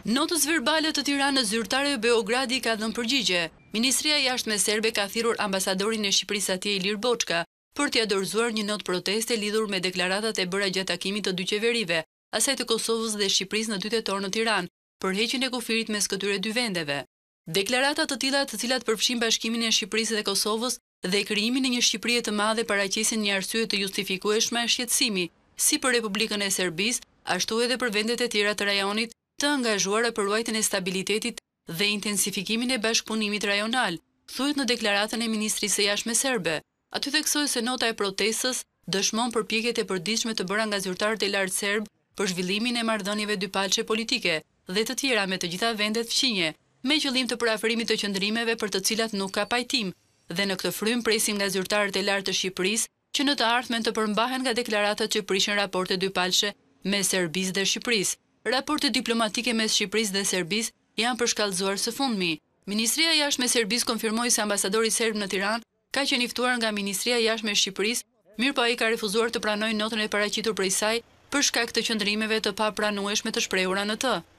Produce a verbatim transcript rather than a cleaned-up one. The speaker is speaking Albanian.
Notës verbale të Tiranës zyrtare Beogradi ka dhënë përgjigje. Ministria e Jashtme serbe ka thirrur ambasadorin e Shqipërisë atje Ilir Boçka për t'i dorëzuar një notë proteste lidhur me deklaratat e bëra gjatë takimit të dy qeverive, asaj të Kosovës dhe Shqipërisë në dy tetor në Tiranë, për heqjen e kufirit mes këtyre dy vendeve. Deklarata të tilla, të cilat përfshin bashkimin e Shqipërisë dhe Kosovës dhe krijimin e një Shqipërie të madhe, paraqesin një arsye të justifikueshme shqetësimi, si për Republikën e Serbisë, ashtu edhe për vendet e tjera të rajonit të angazhuara për ruajtjen e stabilitetit dhe intensifikimin e bashkëpunimit rajonal, thuhet në deklaratën e Ministrisë së Jashtme serbe. Aty theksohet se nota e protestës dëshmon përpjekjet e përditshme të bëra nga zyrtarët e lartë serb për zhvillimin e marrëdhënieve dypalçe politike dhe të tjera me të gjitha vendet fqinje, me qëllim të përafërimit të qëndrimeve për të cilat nuk ka pajtim, dhe në këtë frym presim nga zyrtarët e lartë të Shqipërisë që në të ardhmen të përmbahen nga deklaratat që prishin raporte dypalçe mes Serbisë dhe Shqipërisë. Raportet diplomatike mes Shqipërisë dhe Serbisë janë përshkallëzuar së fundmi. Ministria e Jashtme e Serbisë konfirmoi se ambasadori serb në Tiranë ka qenë i ftuar nga Ministria e Jashtme e Shqipërisë, mirëpo ai ka refuzuar të pranojë notën e paraqitur prej saj për shkak të qëndrimeve të papranueshme të shprehura në të.